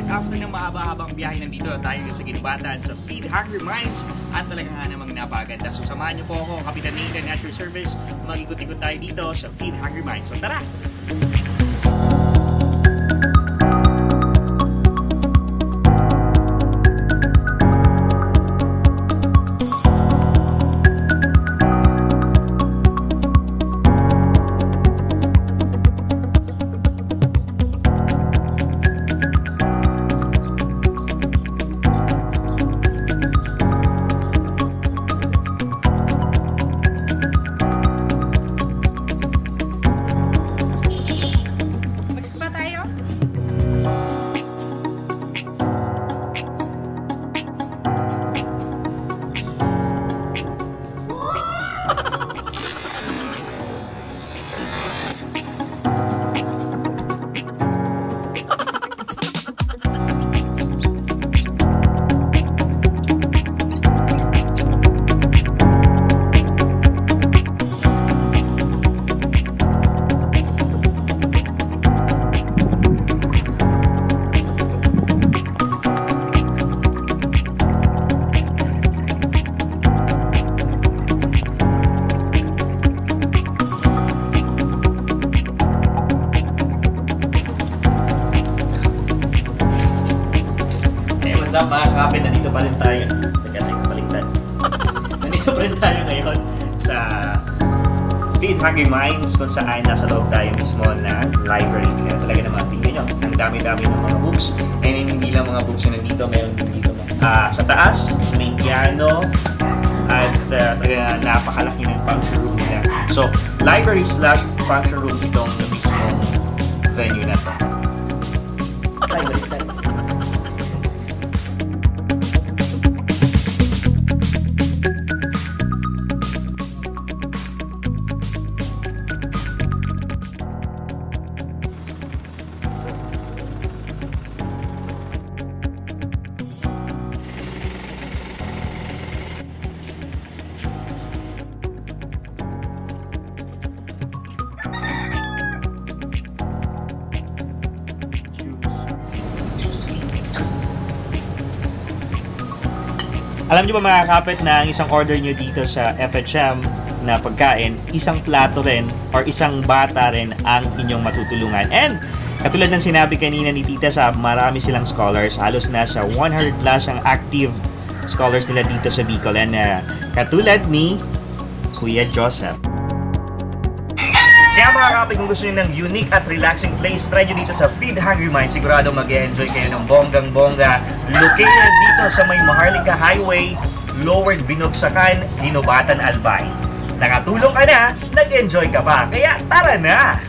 after ng mahaba-habang biyahe, nandito na tayo sa Ginubatan sa Feed Hungry Minds at talaga nga namang napaganda. So samahan niyo po ako, Kapitan Nathan at your service. Mag-ikot-ikot tayo dito sa Feed Hungry Minds. So tara! What's up mga kapit? Nandito pa rin tayo. Teka, baliktad. Nandito pa rin tayo ngayon sa Feed Hungry Minds kung saan nasa loob tayo mismo na library. Kaya talaga naman tingnan nyo. Ang dami-dami ng mga books. And hindi lang mga books na nandito. Meron din dito sa taas, may piano at talaga napakalaki ng function room nila. So, library slash function room itong mismong venue na to. Baliktad. Alam niyo ba mga kapit na ang isang order niyo dito sa FHM na pagkain, isang plato rin or isang bata rin ang inyong matutulungan. And katulad ng sinabi kanina ni Tita Sab, marami silang scholars. Halos nasa 100 plus ang active scholars nila dito sa Bicol. And katulad ni Kuya Joseph. Kaya mga kapit, kung gusto nyo ng unique at relaxing place, try nyo dito sa Feed Hungry Minds. Sigurado mag-enjoy kayo ng bonggang-bongga. Located dito sa may Maharlika Highway, Lower Binogsakan, Ginubatan, Albay. Nakatulong ka na, nag-enjoy ka pa. Kaya tara na!